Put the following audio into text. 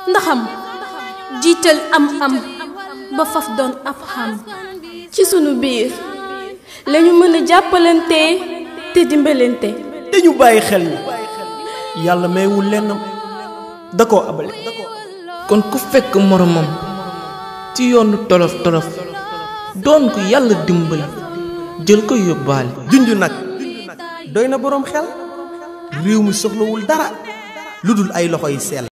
ndaxam jiital am ba faf doon ab xam ci sunu biir lañu mën a jàppalante te dimbalante te ñu bàyyi xel ni yàlla maywul lenn da koo abale kon ku fekk moromam ci yoonu tolof tolof doon ko yàlla dimbali jël ko yóbbaale junj nag doy na boroom xel réew mi soxlawul dara lu dul ay loxo yi sell